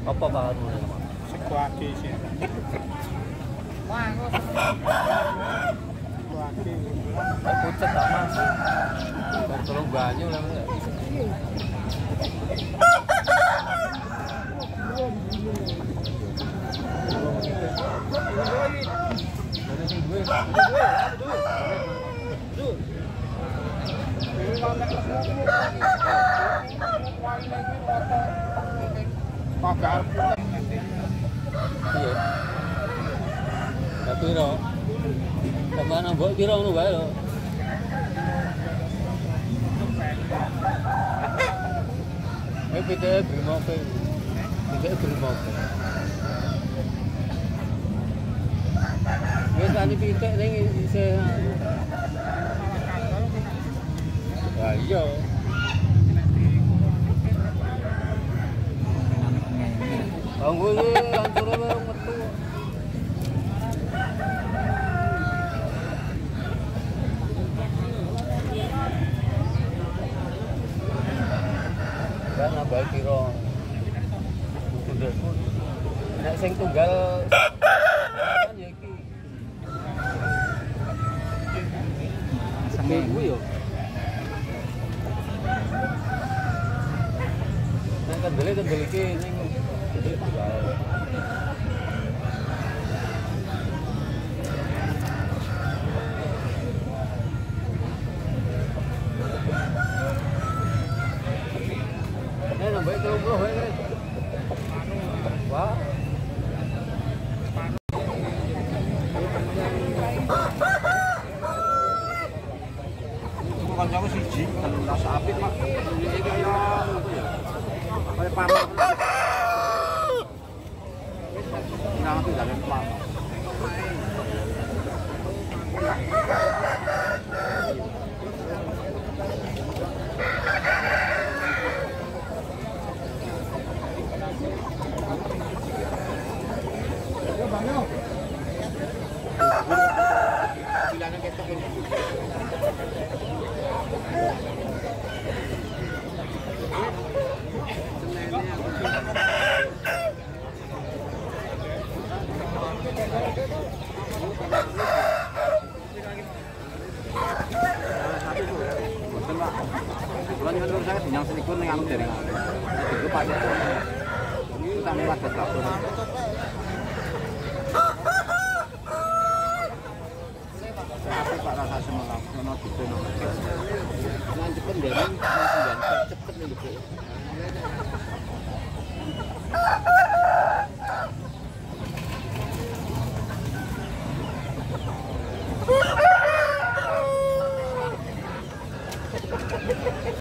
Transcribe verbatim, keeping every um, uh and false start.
Apa bakarmu? Sego agi sih. Wah, kok. Sego agi. Pucet tak Mas. Bar tolong banyu lah. Pagar. Iya. Tapi ro. Tambah nambah piro ngono wae lho. Eh pite brimope. Pite brimope. Wis tani pitik ning isih. Wah iya. Tunggu iki lancure bareng metu. Kan nambah piro? Nek sing tunggal kan ya iki. Sampe kuwi yo. Nek kendele-kendele iki ning gede tunggal. Nek nambah tiga puluh wae kan. Wah. Kancaku siji, rasa apik, Mak. Iki kaya kaya panas. Nang aku jalan panas. Yo, Bang yo. Bilangnya ketok ini. Bulan ini menurut saya dinyang selikur nih anu dari itu pakai itu tak lewat betul. Tapi Pak rasa semua nono gitu nono. Jangan cepet deh, sembilan cepet nih gitu.